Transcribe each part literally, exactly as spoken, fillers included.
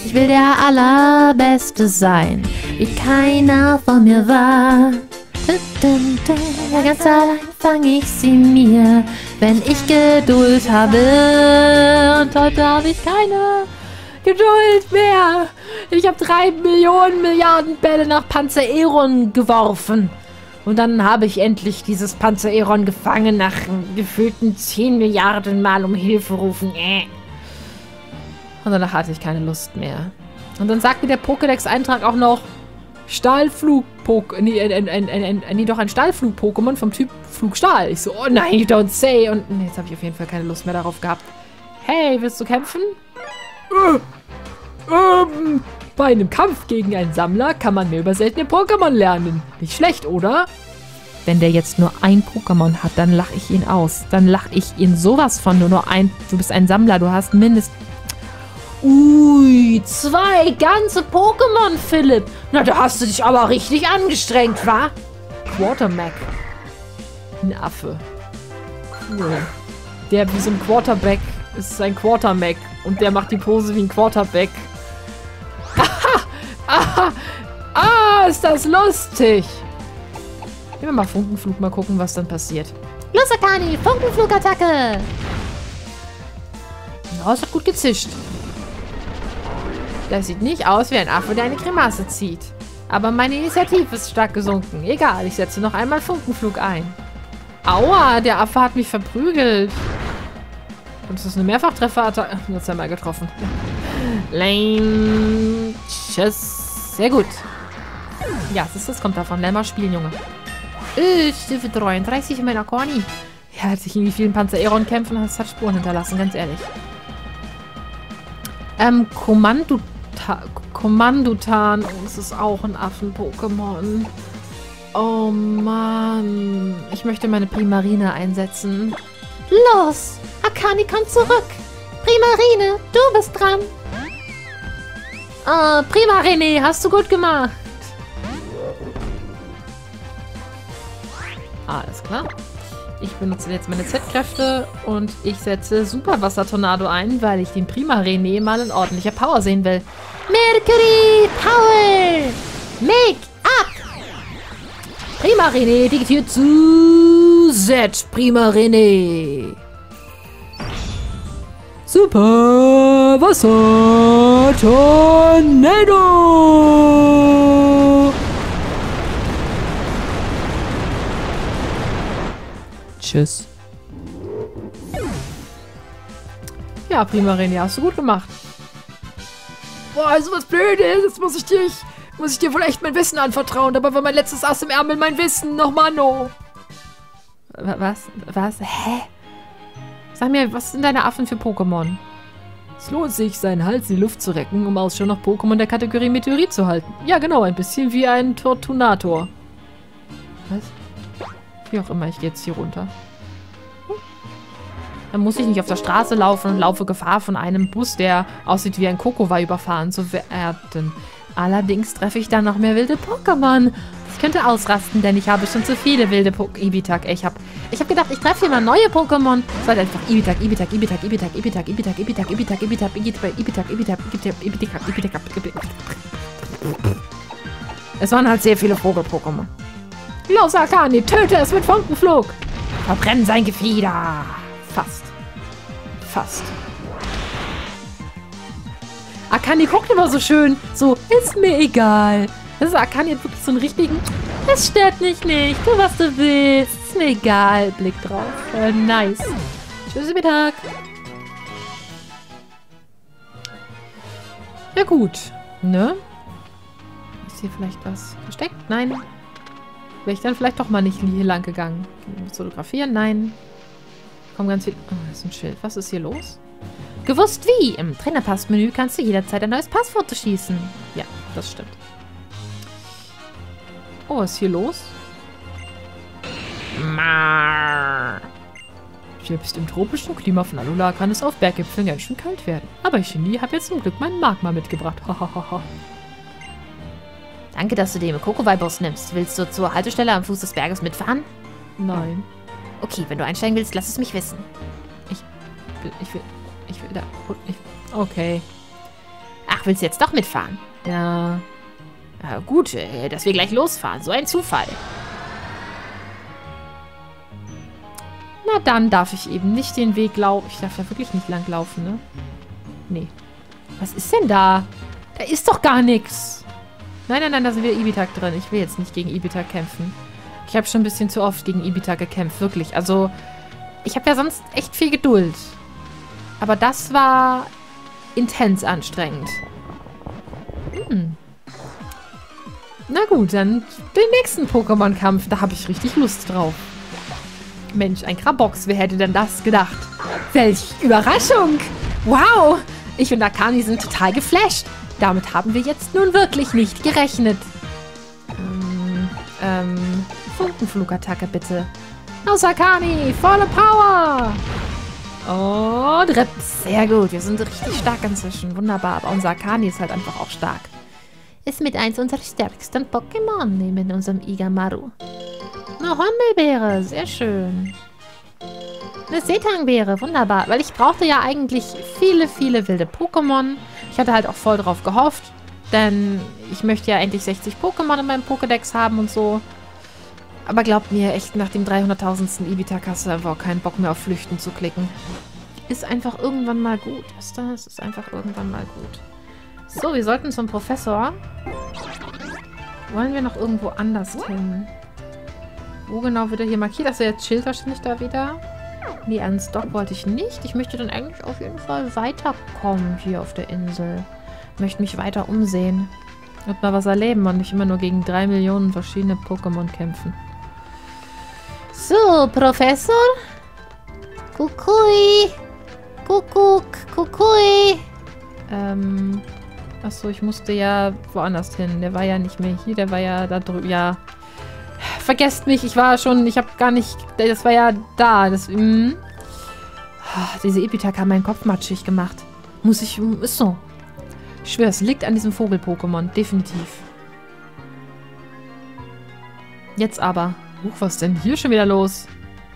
Ich will der Allerbeste sein, wie keiner von mir war. Ja, ganz allein fange ich sie mir, wenn ich Geduld habe. Und heute habe ich keine Geduld mehr. Ich habe drei Millionen Milliarden Bälle nach Panzereron geworfen. Und dann habe ich endlich dieses Panzereron gefangen, nach gefühlten zehn Milliarden Mal um Hilfe rufen. Und danach hatte ich keine Lust mehr. Und dann sagte der Pokédex-Eintrag auch noch, Stahlflug-Pokémon, nee, äh, äh, äh, äh, nee, doch ein Stahlflug-Pokémon vom Typ Flugstahl. Ich so, oh nein, you don't say. Und nee, jetzt habe ich auf jeden Fall keine Lust mehr darauf gehabt. Hey, willst du kämpfen? Äh, ähm, bei einem Kampf gegen einen Sammler kann man mehr über seltene Pokémon lernen. Nicht schlecht, oder? Wenn der jetzt nur ein Pokémon hat, dann lache ich ihn aus. Dann lache ich ihn sowas von. Nur nur ein, du bist ein Sammler, du hast mindestens... Ui, zwei ganze Pokémon, Philipp. Na, da hast du dich aber richtig angestrengt, wa? Quartermack. Ein Affe. Cool. Der wie so ein Quarterback ist ein Quartermack. Und der macht die Pose wie ein Quarterback. Aha! Aha! Ah, ist das lustig. Nehmen wir mal Funkenflug, mal gucken, was dann passiert. Los, Akani, Funkenflugattacke! Ja, es hat gut gezischt. Das sieht nicht aus wie ein Affe, der eine Grimasse zieht. Aber meine Initiative ist stark gesunken. Egal, ich setze noch einmal Funkenflug ein. Aua, der Affe hat mich verprügelt. Und es ist eine Mehrfachtreffer-Attacke. Ach, jetzt einmal getroffen. Lame. Tschüss. Sehr gut. Ja, das, das kommt davon. Lern mal spielen, Junge. Äh, Stufe dreiunddreißig in meiner Corny. Ja, hat sich in wie vielen Panzereron-Kämpfen das hat Spuren hinterlassen, ganz ehrlich. Ähm, Kommando... Kommandotan. Oh, es ist auch ein Affen-Pokémon. Oh Mann. Ich möchte meine Primarine einsetzen. Los! Akani, komm zurück! Primarine, du bist dran! Oh, Primarine, hast du gut gemacht! Alles klar. Ich benutze jetzt meine Z-Kräfte und ich setze Superwasser-Tornado ein, weil ich den Primarine mal in ordentlicher Power sehen will. Mercury Power! Make up! Primarine diktiert zu Z Primarine. Super Wasser Tornado! Tschüss. Ja, Primarine, hast du gut gemacht. Boah, also was Blödes. Jetzt muss ich dir, ich, muss ich dir wohl echt mein Wissen anvertrauen. Dabei war mein letztes Ass im Ärmel mein Wissen. Noch Mano. Was? Was? Hä? Sag mir, was sind deine Affen für Pokémon? Es lohnt sich, seinen Hals in die Luft zu recken, um Ausschau nach Pokémon der Kategorie Meteorit zu halten. Ja, genau, ein bisschen wie ein Tortunator. Was? Wie auch immer, ich gehe jetzt hier runter. Hm. Dann muss ich nicht auf der Straße laufen und laufe Gefahr, von einem Bus, der aussieht wie ein Kokowai, überfahren zu werden. Allerdings treffe ich dann noch mehr wilde Pokémon. Ich könnte ausrasten, denn ich habe schon zu viele wilde Pokémon. Ibitak, ich habe ich hab gedacht, ich treffe hier mal neue Pokémon. Es war einfach Ibitak, Ibitak, Ibitak, Ibitak, Ibitak, Ibitak, Ibitak, Ibitak, Ibitak, Ibitak, Ibitak, Ibitak, Ibitak, Ibitak, Ibitak. Es waren halt sehr viele Vogel-Pokémon. Los, Akani, töte es mit Funkenflug! Verbrenn sein Gefieder! Fast. Fast. Akani guckt immer so schön. So, ist mir egal. Das ist Akani hat wirklich so einen richtigen, es stört mich nicht, tu was du willst, ist mir egal, Blick drauf. Voll nice. Tschüss, Mittag. Ja gut, ne? Ist hier vielleicht was versteckt? Nein. Wäre ich dann vielleicht doch mal nicht hier lang gegangen. Fotografieren? Nein. Kommt ganz viel... Oh, das ist ein Schild. Was ist hier los? Gewusst wie? Im Trainerpass-Menü kannst du jederzeit ein neues Passfoto schießen. Ja, das stimmt. Oh, was ist hier los? Selbst im tropischen Klima von Alola kann es auf Berggipfeln ganz schön kalt werden. Aber ich, Genie, habe jetzt zum Glück meinen Magma mitgebracht. Hahaha. Danke, dass du den Kokowai-Bus nimmst. Willst du zur Haltestelle am Fuß des Berges mitfahren? Nein. Okay, wenn du einsteigen willst, lass es mich wissen. Ich will, ich will, ich will da... Ich, okay. Ach, willst du jetzt doch mitfahren? Ja. Ja, gut, äh, dass wir gleich losfahren. So ein Zufall. Na, dann darf ich eben nicht den Weg laufen. Ich darf ja wirklich nicht lang laufen, ne? Nee. Was ist denn da? Da ist doch gar nichts. Nein, nein, nein, da sind wir Ibitak drin. Ich will jetzt nicht gegen Ibitak kämpfen. Ich habe schon ein bisschen zu oft gegen Ibitak gekämpft, wirklich. Also, ich habe ja sonst echt viel Geduld. Aber das war intens anstrengend. Hm. Na gut, dann den nächsten Pokémon-Kampf. Da habe ich richtig Lust drauf. Mensch, ein Krabox. Wer hätte denn das gedacht? Welch Überraschung! Wow! Ich und Akani sind total geflasht. Damit haben wir jetzt nun wirklich nicht gerechnet. Ähm, ähm, Funkenflugattacke bitte. Los, Akani! Volle Power! Und Ripp. Sehr gut. Wir sind richtig stark inzwischen. Wunderbar. Aber unser Akani ist halt einfach auch stark. Ist mit eins unserer stärksten Pokémon neben unserem Igamaru. Eine Hornbillbeere. Sehr schön. Eine Seetangbeere. Wunderbar. Weil ich brauchte ja eigentlich viele, viele wilde Pokémon. Ich hatte halt auch voll drauf gehofft. Denn ich möchte ja endlich sechzig Pokémon in meinem Pokédex haben und so. Aber glaubt mir, echt nach dem dreihunderttausendsten Ibitak hast du einfach auch keinen Bock mehr auf Flüchten zu klicken. Ist einfach irgendwann mal gut. Ist das? Ist einfach irgendwann mal gut. So, wir sollten zum Professor. Wollen wir noch irgendwo anders hin? Wo genau wird er hier markiert? Achso, jetzt chillt wahrscheinlich da wieder. Nee, ans Dock wollte ich nicht. Ich möchte dann eigentlich auf jeden Fall weiterkommen hier auf der Insel. Möchte mich weiter umsehen. Und mal was erleben und nicht immer nur gegen drei Millionen verschiedene Pokémon kämpfen. So, Professor. Kukui. Kuckuck. Kukui. Ähm... Achso, ich musste ja woanders hin. Der war ja nicht mehr hier, der war ja da drüben. Ja. Vergesst mich, ich war schon, ich habe gar nicht, das war ja da. Das, mh. Diese Ibitak haben meinen Kopf matschig gemacht. Muss ich, ist so. Ich schwöre, es liegt an diesem Vogel-Pokémon, definitiv. Jetzt aber. Huch, was ist denn hier schon wieder los?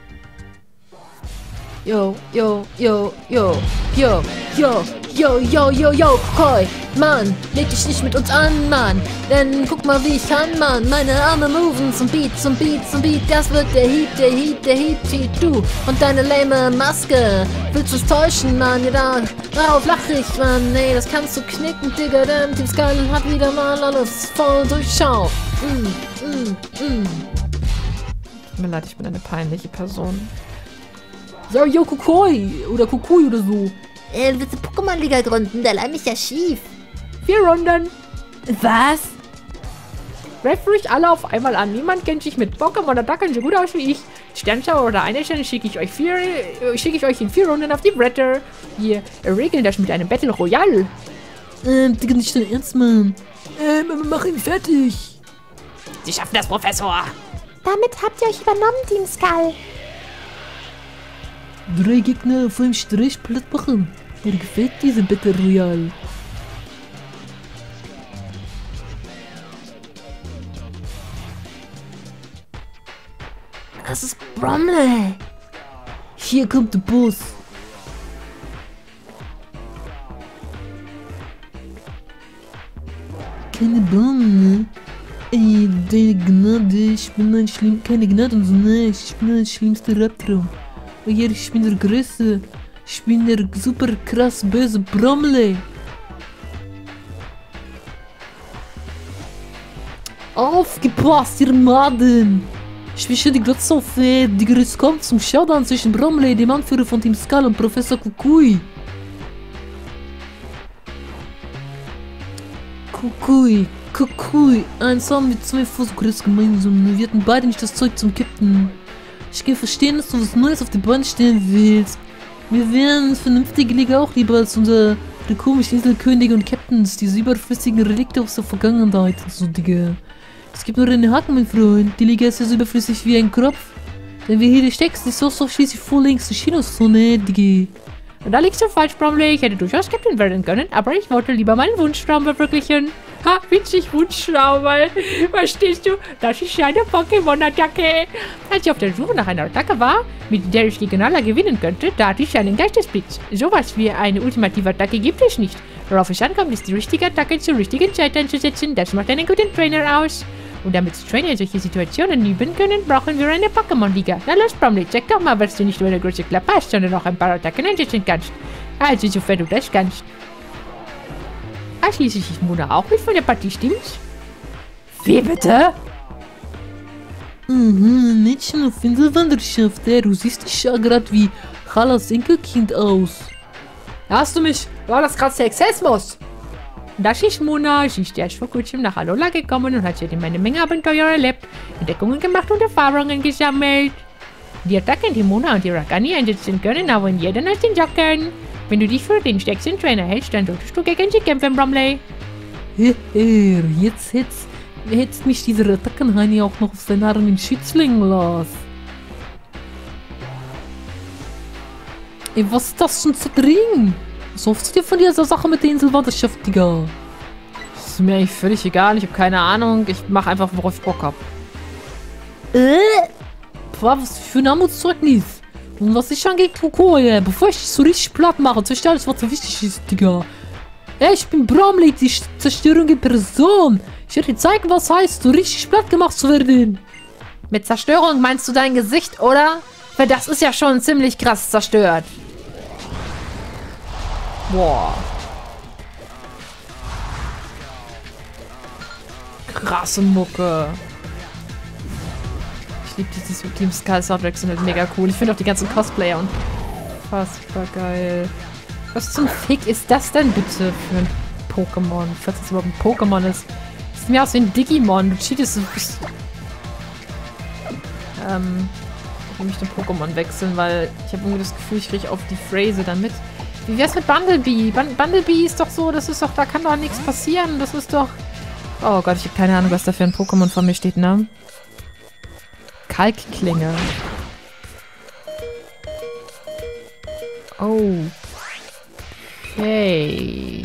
Yo, yo, yo, yo, yo, yo. Yo, yo, yo, yo, Koi, Mann, leg dich nicht mit uns an, Mann. Denn guck mal, wie ich kann, Mann. Meine Arme moven zum Beat, zum Beat, zum Beat. Das wird der Heat, der Heat, der Heat, Heat. Du und deine lame Maske. Willst du's täuschen, Mann? Ja, da, darauf lach ich, Mann. Nee, das kannst du knicken, Digga. Denn Team Skull hat wieder mal alles voll durchschaut. Mm, mm, mm. Tut mir leid, ich bin eine peinliche Person. Ja, yo, Kukui. Oder Kukui oder so. Äh, willst du Pokémon-Liga gründen? Der Leim ist ja schief. Vier Runden. Was? Ref ruhig alle auf einmal an. Niemand kennt sich mit Pokémon-Attacken so gut aus wie ich. Sternschauer oder eine Sterne schicke ich euch vier, äh, schicke ich euch in vier Runden auf die Bretter. Wir regeln das mit einem Battle Royale. Ähm, Digga, nicht dein Ernst, Mann. Ähm, mach ihn fertig. Sie schaffen das, Professor. Damit habt ihr euch übernommen, Team Skull. Drei Gegner auf einem Strich platt machen. Mir gefällt diese Battle Royale. Das ist Bromley. Hier kommt der Boss. Keine Gnade, ne? Ey, deine Gnade, ich bin ein schlimm... Keine Gnade und so, ne? Ich bin der schlimmste Raptor. Oh ja, ich bin der Größte. Ich bin der super krass böse Bromley. Aufgepasst, ihr Maden! Ich wische die gerade so fett. Die Grüße kommt zum Showdown zwischen Bromley, dem Anführer von Team Skull, und Professor Kukui. Kukui, Kukui. Eins haben wir zwei Fußgröße gemeinsam. Wir hatten beide nicht das Zeug zum Kippen. Ich kann verstehen, dass du was Neues auf die Bahn stellen willst. Wir wären vernünftige Liga auch lieber als unsere komischen Inselkönige und Captains, diese überflüssigen Relikte aus der Vergangenheit und so, Digga. Es gibt nur einen Haken, mein Freund. Die Liga ist ja so überflüssig wie ein Kropf. Wenn wir hier die steckst, ist so so schließlich voll links die Chinoszone, Digga. Und da liegst du falsch, Bromley. Ich hätte durchaus Captain werden können, aber ich wollte lieber meinen Wunschtraum verwirklichen. Ha, witzig, Wunschtraum, weil, verstehst du, das ist eine Pokémon-Attacke. Als ich auf der Suche nach einer Attacke war, mit der ich gegen alle gewinnen könnte, da hatte ich einen Geistesblitz. Sowas wie eine ultimative Attacke gibt es nicht. Worauf es ankommt, ist die richtige Attacke zur richtigen Zeit einzusetzen. Das macht einen guten Trainer aus. Und damit Trainer solche Situationen üben können, brauchen wir eine Pokémon-Liga. Na los, Bromley, zeig doch mal, was du nicht nur eine große Klappe hast, sondern auch ein paar Attacken einsetzen kannst. Also, sofern du das kannst. Ah, schließlich ist Mona auch mit von der Partie, stimmt's? Wie bitte? Mhm, Mädchen auf Inselwanderschaft. Ja, du siehst dich ja gerade wie Chalas Enkelkind aus. Hast du mich? War das gerade Sexismus? Das ist Mona. Sie ist erst vor kurzem nach Alola gekommen und hat seitdem eine Menge Abenteuer erlebt, Entdeckungen gemacht und Erfahrungen gesammelt. Die Attacken, die Mona und die Ragani einsetzen können, haben jeden aus den Socken. Wenn du dich für den stärksten Trainer hältst, dann solltest du gegen sie kämpfen, Bromley. Hehe, jetzt hättest hättest mich dieser Attackenheini auch noch auf seinen Arm in Schützling lassen. Ey, was ist das denn zu drin? Was hoffst du dir von dieser Sache mit der Inselwanderschaft, Digga? Das ist mir eigentlich völlig egal. Ich habe keine Ahnung. Ich mache einfach, worauf ich Bock habe. Äh? Was für ein Armutszeugnis? Und was ich angeht, Koko, ey, bevor ich dich so richtig platt mache, zerstöre alles, was so wichtig ist, Digga. Ey, ich bin Bromley, die Zerstörung in Person. Ich werde dir zeigen, was heißt, so richtig platt gemacht zu werden. Mit Zerstörung meinst du dein Gesicht, oder? Weil das ist ja schon ziemlich krass zerstört. Boah. Krasse Mucke. Ich liebe dieses Team Skull Soundtracks, sind halt mega cool. Ich finde auch die ganzen Cosplayer unfassbar geil. Was zum Fick ist das denn bitte für ein Pokémon? Falls das überhaupt ein Pokémon ist. Sieht mir aus wie ein Digimon. Du cheatest. Du bist ähm. Ich möchte Pokémon wechseln, weil ich habe irgendwie das Gefühl, ich kriege auf die Phrase dann mit. Wie wär's mit Bumblebee? Bun Bumblebee ist doch so, das ist doch, da kann doch nichts passieren. Das ist doch... Oh Gott, ich habe keine Ahnung, was da für ein Pokémon vor mir steht, ne? Kalkklinge. Oh. Okay.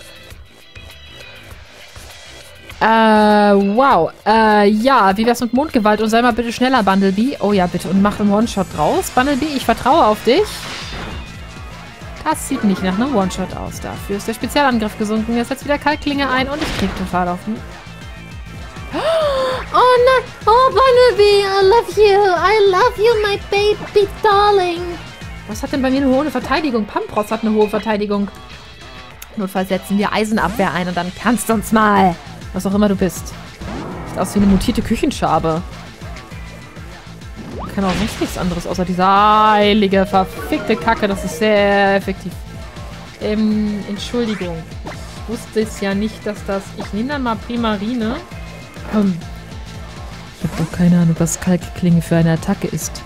Äh, wow. Äh, ja, wie wär's mit Mondgewalt? Und sei mal bitte schneller, Bumblebee. Oh ja, bitte. Und mach einen One-Shot draus. Bumblebee, ich vertraue auf dich. Das sieht nicht nach einem One-Shot aus. Dafür ist der Spezialangriff gesunken. Jetzt setzt wieder Kalkklinge ein und ich krieg total auf den... Oh nein! Oh, Bumblebee, I love you! I love you, my baby darling! Was hat denn bei mir eine hohe Verteidigung? Pampros hat eine hohe Verteidigung. Notfalls setzen wir Eisenabwehr ein und dann kannst du uns mal... Was auch immer du bist. Sieht aus wie eine mutierte Küchenschabe. Kann auch sonst nichts anderes, außer diese heilige, verfickte Kacke. Das ist sehr effektiv. Ähm, Entschuldigung. Ich wusste es ja nicht, dass das... Ich nehme dann mal Primarine. Hm. Ich habe doch keine Ahnung, was Kalkklinge für eine Attacke ist.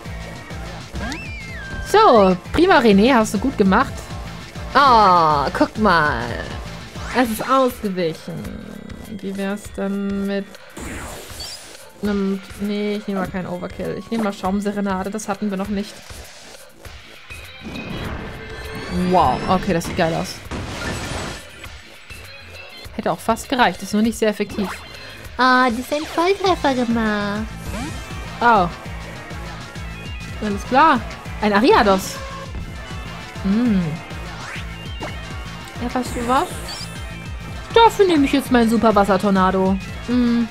So, Primarine, hast du gut gemacht. Oh, guck mal. Es ist ausgewichen. Wie wär's dann mit einem... Nee, ich nehme mal keinen Overkill. Ich nehme mal Schaumserenade, das hatten wir noch nicht. Wow, okay, das sieht geil aus. Hätte auch fast gereicht, ist nur nicht sehr effektiv. Ah, die sind Volltreffer gemacht. Oh. Alles klar. Ein Ariados. Hm. Ja, weißt du was? Dafür nehme ich jetzt meinen Superwasser-Tornado. Mhm.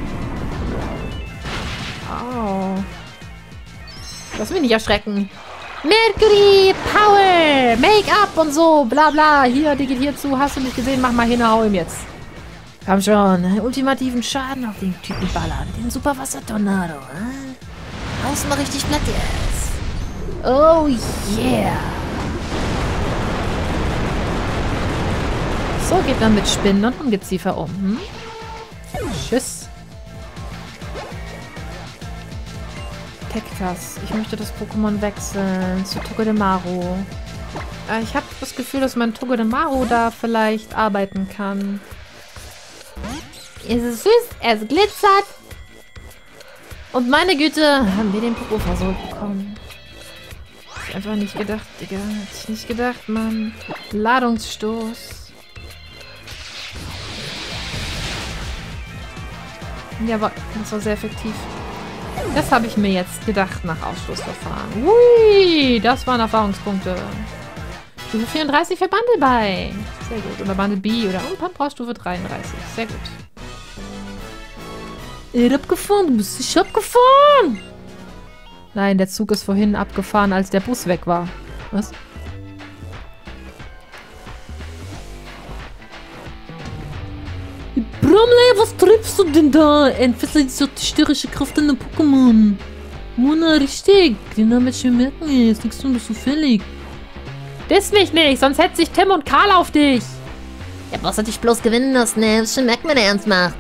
Au. Lass mich nicht erschrecken. Mercury, Power, Make-up und so, bla bla. Hier, die geht hier zu. Hast du nicht gesehen? Mach mal hin, hau ihm jetzt. Komm schon. Ultimativen Schaden auf den Typen ballern. Den Superwasser-Tornado. Äh? Haust mal richtig platt jetzt. Oh yeah. So geht man mit Spinnen und Ungeziefer um. Hm? Tschüss. Tektas. Ich möchte das Pokémon wechseln zu Togedemaru. Äh, ich habe das Gefühl, dass mein Togedemaru da vielleicht arbeiten kann. Es ist süß, es glitzert. Und meine Güte, haben wir den Popo versorgt bekommen. Hab ich einfach nicht gedacht, Digga. Hätte ich nicht gedacht, Mann. Ladungsstoß. Ja, aber das war sehr effektiv. Das habe ich mir jetzt gedacht nach Ausschlussverfahren. Ui, das waren Erfahrungspunkte. Stufe vierunddreißig für Bumblebee. Sehr gut. Oder Bumblebee oder und Pampa Stufe dreiunddreißig. Sehr gut. Er hat abgefahren. Du bist nicht abgefahren. Nein, der Zug ist vorhin abgefahren, als der Bus weg war. Was? Bromley, was triffst du denn da? Entfessel die zerstörerische Kraft in den Pokémon. Mona, richtig. Den Namen schon merken, ist nichts tun, das ist zufällig. Das mich nicht, sonst hätte sich Tim und Karl auf dich. Ja, was hat dich bloß gewinnen lassen, ne? Schon merkt man, der ernst macht.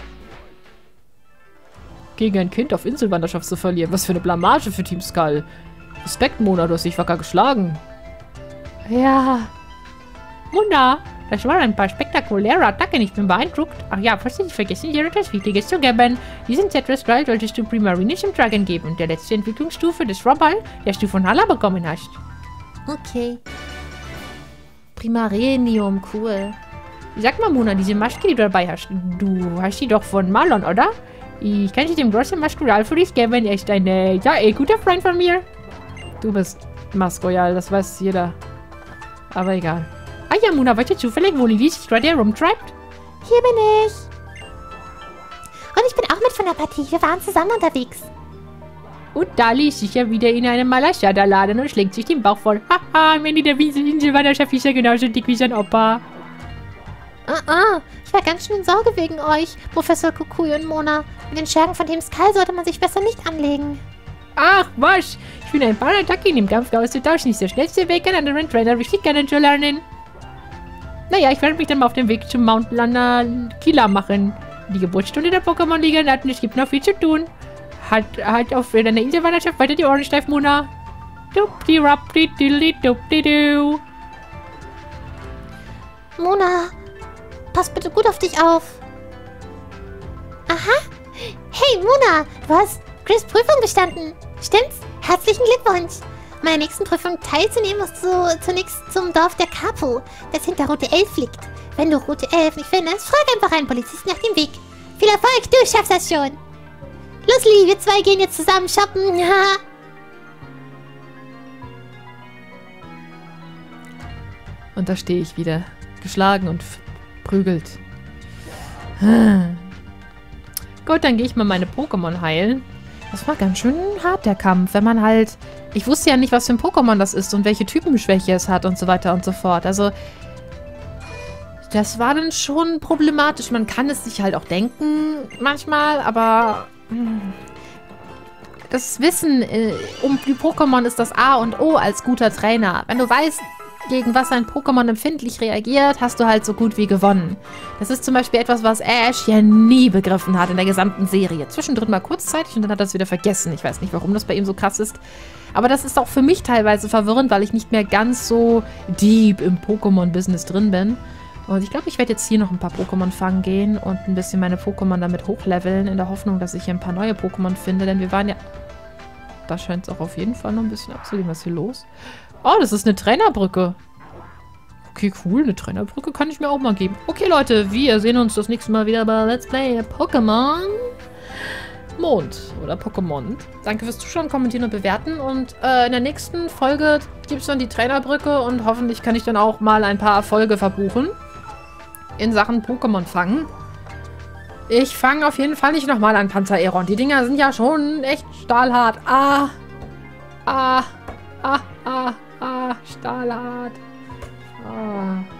Gegen ein Kind auf Inselwanderschaft zu verlieren. Was für eine Blamage für Team Skull. Respekt, Mona, du hast dich wacker geschlagen. Ja. Mona, das waren ein paar spektakuläre Attacken. Ich bin beeindruckt. Ach ja, fast nicht vergessen, dir etwas Wichtiges zu geben. Diesen Tetris-Ball solltest du Primarine zum Dragon geben und der letzte Entwicklungsstufe des Robball, das du von Hala bekommen hast. Okay. Primarinium, cool. Sag mal, Mona, diese Maske, die du dabei hast, du hast die doch von Marlon, oder? Ich kann sie dem großen Maskural für dich geben. Er ist ein, äh, ja, eh, guter Freund von mir. Du bist Masroyal, das weiß jeder. Aber egal. Ah ja, Mona, weißt du zufällig, wo Lili sich gerade herumtreibt? Hier bin ich. Und ich bin auch mit von der Partie. Wir waren zusammen unterwegs. Und Dali ist sicher wieder in einem Malashada-Laden und schlägt sich den Bauch voll. Haha, Mandy der Inselwanderschaft ist ja genauso dick wie sein Opa. Ah, ah. Ich war ganz schön in Sorge wegen euch, Professor Kukui und Mona. Mit den Schergen von Team Skull sollte man sich besser nicht anlegen. Ach, was? Ich bin ein paar Attacken im Kampf auszutauschen. Ist der schnellste Weg, einen anderen Trainer richtig kennenzulernen. Naja, ich werde mich dann mal auf den Weg zum Mount Lana Killer machen. Die Geburtsstunde der Pokémon-Liga und es gibt noch viel zu tun. Halt, halt auf deiner Inselwanderschaft weiter die Ohren steif, Mona. Dupdi-rapdi-diddli-dupdi-du. Mona, pass bitte gut auf dich auf. Aha. Hey, Mona, du hast Chris' Prüfung bestanden. Stimmt's? Herzlichen Glückwunsch. Meiner nächsten Prüfung teilzunehmen, musst du zunächst zum Dorf der Kapu, das hinter Route elf liegt. Wenn du Route elf nicht findest, frag einfach einen Polizisten nach dem Weg. Viel Erfolg, du schaffst das schon. Los, Lee, wir zwei gehen jetzt zusammen shoppen. Und da stehe ich wieder. Geschlagen und prügelt. Gut, dann gehe ich mal meine Pokémon heilen. Das war ganz schön hart, der Kampf. Wenn man halt... Ich wusste ja nicht, was für ein Pokémon das ist und welche Typenschwäche es hat und so weiter und so fort. Also... Das war dann schon problematisch. Man kann es sich halt auch denken manchmal, aber... Das Wissen äh, um die Pokémon ist das A und O als guter Trainer. Wenn du weißt, gegen was ein Pokémon empfindlich reagiert, hast du halt so gut wie gewonnen. Das ist zum Beispiel etwas, was Ash ja nie begriffen hat in der gesamten Serie. Zwischendrin mal kurzzeitig und dann hat er es wieder vergessen. Ich weiß nicht, warum das bei ihm so krass ist. Aber das ist auch für mich teilweise verwirrend, weil ich nicht mehr ganz so deep im Pokémon-Business drin bin. Und ich glaube, ich werde jetzt hier noch ein paar Pokémon fangen gehen und ein bisschen meine Pokémon damit hochleveln, in der Hoffnung, dass ich hier ein paar neue Pokémon finde. Denn wir waren ja... Da scheint es auch auf jeden Fall noch ein bisschen abzugehen. Was ist hier los? Oh, das ist eine Trainerbrücke. Okay, cool. Eine Trainerbrücke kann ich mir auch mal geben. Okay, Leute, wir sehen uns das nächste Mal wieder bei Let's Play Pokémon Mond oder Pokémon. Danke fürs Zuschauen, Kommentieren und Bewerten. Und äh, in der nächsten Folge gibt es dann die Trainerbrücke und hoffentlich kann ich dann auch mal ein paar Erfolge verbuchen in Sachen Pokémon fangen. Ich fange auf jeden Fall nicht nochmal an Panzereron. Die Dinger sind ja schon echt stahlhart. Ah. Ah. Ah. Ah. Ah. Stahlhart. Ah.